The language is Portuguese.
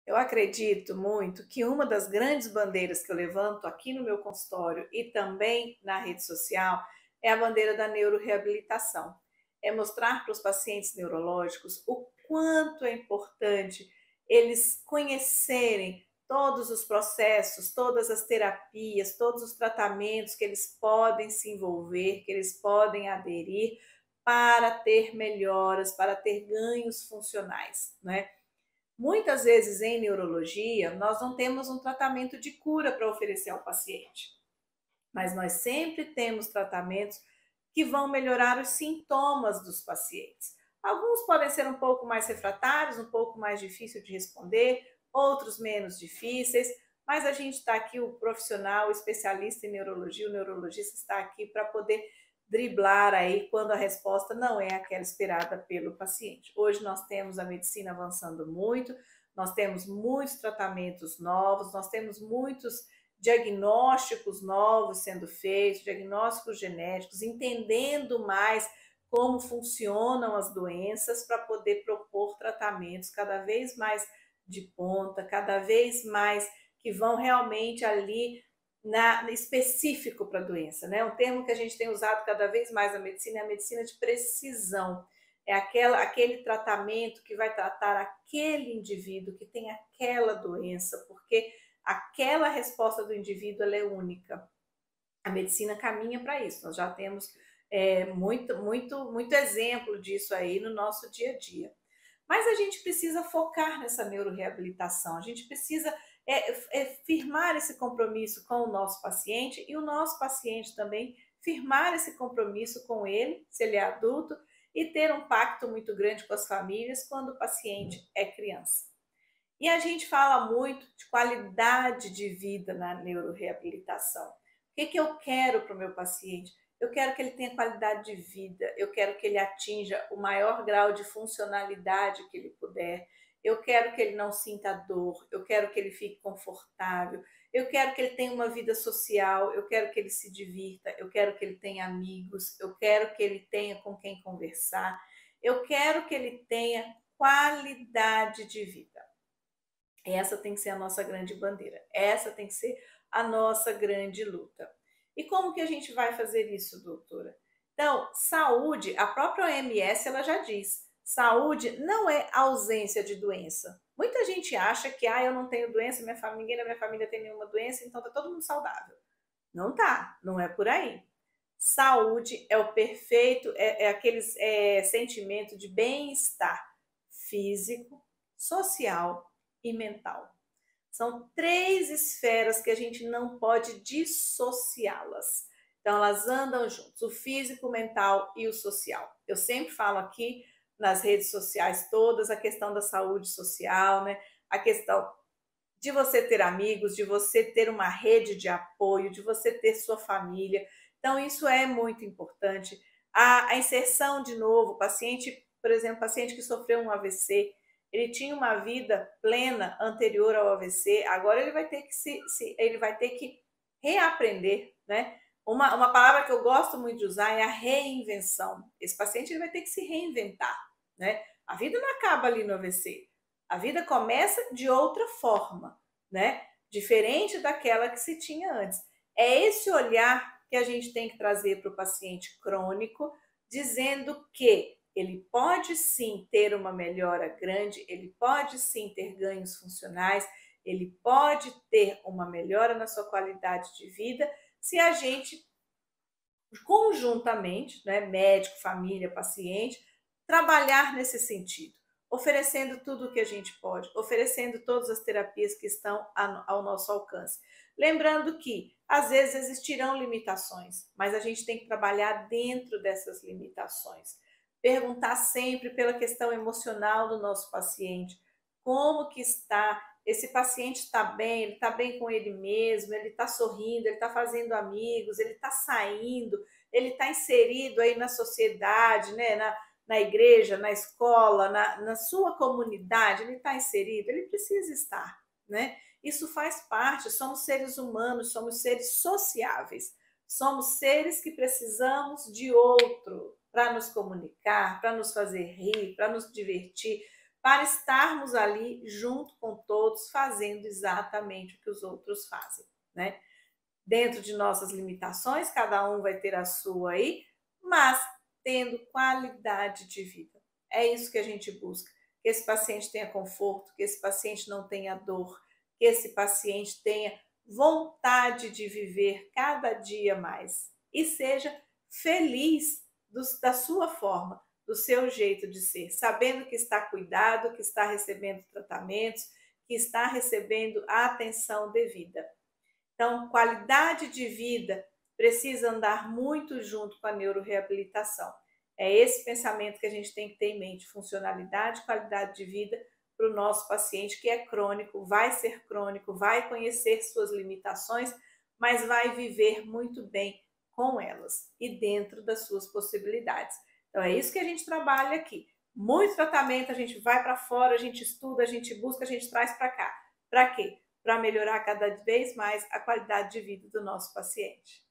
Eu acredito muito que uma das grandes bandeiras que eu levanto aqui no meu consultório e também na rede social é a bandeira da neuroreabilitação. É mostrar para os pacientes neurológicos o quanto é importante eles conhecerem todos os processos, todas as terapias, todos os tratamentos que eles podem se envolver, que eles podem aderir para ter melhoras, para ter ganhos funcionais, né? Muitas vezes em neurologia, nós não temos um tratamento de cura para oferecer ao paciente, mas nós sempre temos tratamentos que vão melhorar os sintomas dos pacientes. Alguns podem ser um pouco mais refratários, um pouco mais difícil de responder, outros menos difíceis, mas a gente está aqui, o profissional, o especialista em neurologia, o neurologista está aqui para poder driblar aí quando a resposta não é aquela esperada pelo paciente. Hoje nós temos a medicina avançando muito, nós temos muitos tratamentos novos, nós temos muitos diagnósticos novos sendo feitos, diagnósticos genéticos, entendendo mais como funcionam as doenças para poder propor tratamentos cada vez mais de ponta, cada vez mais que vão realmente ali específico para a doença, né? Um termo que a gente tem usado cada vez mais na medicina é a medicina de precisão. É aquele tratamento que vai tratar aquele indivíduo que tem aquela doença, porque aquela resposta do indivíduo ela é única. A medicina caminha para isso. Nós já temos muito exemplo disso aí no nosso dia a dia. Mas a gente precisa focar nessa neuroreabilitação, a gente precisa firmar esse compromisso com o nosso paciente e o nosso paciente também firmar esse compromisso com ele, se ele é adulto, e ter um pacto muito grande com as famílias quando o paciente é criança. E a gente fala muito de qualidade de vida na neuroreabilitação. O que eu quero para o meu paciente? Eu quero que ele tenha qualidade de vida, eu quero que ele atinja o maior grau de funcionalidade que ele puder, eu quero que ele não sinta dor, eu quero que ele fique confortável, eu quero que ele tenha uma vida social, eu quero que ele se divirta, eu quero que ele tenha amigos, eu quero que ele tenha com quem conversar, eu quero que ele tenha qualidade de vida. Essa tem que ser a nossa grande bandeira, essa tem que ser a nossa grande luta. E como que a gente vai fazer isso, doutora? Então, saúde, a própria OMS ela já diz, saúde não é ausência de doença. Muita gente acha que eu não tenho doença, ninguém da minha família tem nenhuma doença, então tá todo mundo saudável. Não tá, não é por aí. Saúde é o perfeito, aquele sentimento de bem-estar físico, social e mental. São três esferas que a gente não pode dissociá-las. Então, elas andam juntas, o físico, o mental e o social. Eu sempre falo aqui nas redes sociais todas a questão da saúde social, né? A questão de você ter amigos, de você ter uma rede de apoio, de você ter sua família. Então, isso é muito importante. A inserção de novo, paciente, por exemplo, paciente que sofreu um AVC, ele tinha uma vida plena anterior ao AVC, agora ele vai ter que ele vai ter que reaprender, né? Uma palavra que eu gosto muito de usar é a reinvenção. Esse paciente ele vai ter que se reinventar, né? A vida não acaba ali no AVC. A vida começa de outra forma, né? Diferente daquela que se tinha antes. É esse olhar que a gente tem que trazer para o paciente crônico, dizendo que ele pode sim ter uma melhora grande, ele pode sim ter ganhos funcionais, ele pode ter uma melhora na sua qualidade de vida, se a gente conjuntamente, né, médico, família, paciente, trabalhar nesse sentido, oferecendo tudo o que a gente pode, oferecendo todas as terapias que estão ao nosso alcance. Lembrando que, às vezes, existirão limitações, mas a gente tem que trabalhar dentro dessas limitações. Perguntar sempre pela questão emocional do nosso paciente, como que está, esse paciente está bem, ele está bem com ele mesmo, ele está sorrindo, ele está fazendo amigos, ele está saindo, ele está inserido aí na sociedade, né? Na igreja, na escola, na sua comunidade, ele está inserido, ele precisa estar, né? Isso faz parte, somos seres humanos, somos seres sociáveis, somos seres que precisamos de outro para nos comunicar, para nos fazer rir, para nos divertir, para estarmos ali junto com todos, fazendo exatamente o que os outros fazem, né? Dentro de nossas limitações, cada um vai ter a sua aí, mas tendo qualidade de vida. É isso que a gente busca, que esse paciente tenha conforto, que esse paciente não tenha dor, que esse paciente tenha vontade de viver cada dia mais e seja feliz da sua forma, do seu jeito de ser, sabendo que está cuidado, que está recebendo tratamentos, que está recebendo a atenção devida. Então, qualidade de vida precisa andar muito junto com a neuroreabilitação. É esse pensamento que a gente tem que ter em mente: funcionalidade e qualidade de vida para o nosso paciente que é crônico, vai ser crônico, vai conhecer suas limitações, mas vai viver muito bem com elas e dentro das suas possibilidades. Então, é isso que a gente trabalha aqui. Muito tratamento, a gente vai para fora, a gente estuda, a gente busca, a gente traz para cá. Para quê? Para melhorar cada vez mais a qualidade de vida do nosso paciente.